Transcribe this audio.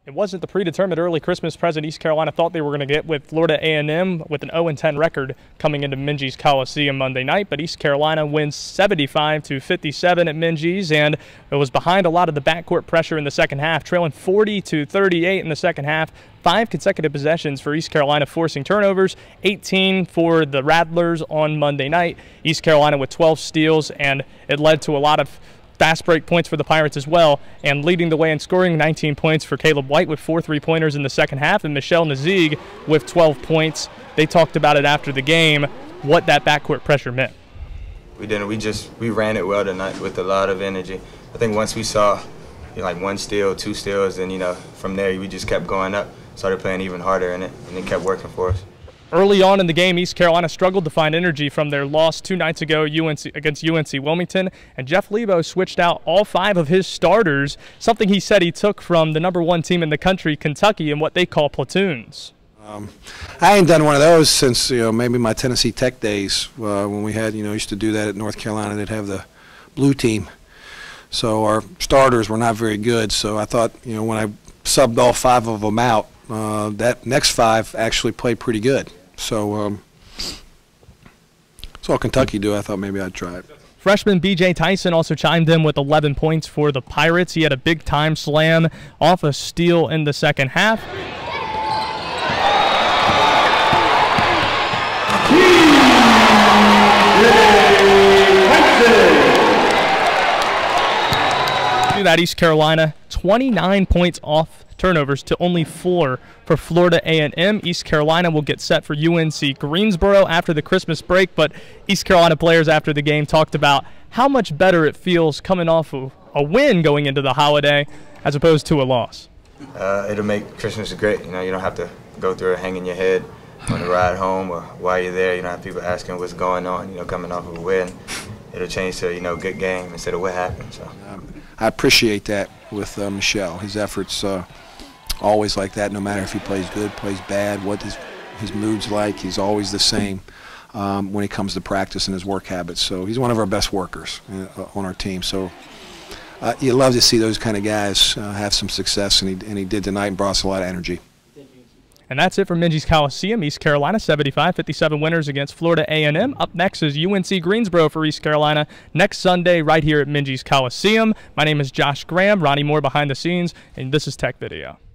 It wasn't the predetermined early Christmas present East Carolina thought they were going to get with Florida A&M with an 0-10 record coming into Minges Coliseum Monday night, but East Carolina wins 75-57 at Minges, and it was behind a lot of the backcourt pressure in the second half, trailing 40-38 in the second half. 5 consecutive possessions for East Carolina forcing turnovers, 18 for the Rattlers on Monday night. East Carolina with 12 steals, and it led to a lot of fast break points for the Pirates as well, and leading the way in scoring 19 points for Caleb White with 4 3-pointers in the second half, and Michel Nzege with 12 points. They talked about it after the game, what that backcourt pressure meant. We didn't. We ran it well tonight with a lot of energy. I think once we saw like 1 steal, 2 steals, and from there we just kept going up, started playing even harder in it, and it kept working for us. Early on in the game, East Carolina struggled to find energy from their loss 2 nights ago against UNC Wilmington, and Jeff Lebo switched out all 5 of his starters, something he said he took from the #1 team in the country, Kentucky, in what they call platoons. I ain't done one of those since maybe my Tennessee Tech days when we had used to do that at North Carolina. They'd have the blue team, so our starters were not very good. So I thought when I subbed all 5 of them out, that next 5 actually played pretty good. So saw Kentucky do. I thought maybe I'd try it. Freshman B.J. Tyson also chimed in with 11 points for the Pirates. He had a big-time slam off a steal in the second half. Do that, East Carolina, 29 points off turnovers to only 4 for Florida A&M. East Carolina will get set for UNC Greensboro after the Christmas break, but East Carolina players after the game talked about how much better it feels coming off of a win going into the holiday as opposed to a loss. It'll make Christmas great. You don't have to go through it hanging your head on the ride home or while you're there. You don't have people asking what's going on, coming off of a win. It'll change to, good game instead of what happened. So I appreciate that with Michel. His efforts always like that, no matter if he plays good, plays bad, what his mood's like. He's always the same when it comes to practice and his work habits. So he's one of our best workers on our team. So you love to see those kind of guys have some success, and he did tonight and brought us a lot of energy. And that's it for Minges Coliseum. East Carolina 75-57 winners against Florida A&M. Up next is UNC Greensboro for East Carolina next Sunday right here at Minges Coliseum. My name is Josh Graham, Ronnie Moore behind the scenes, and this is Tech Video.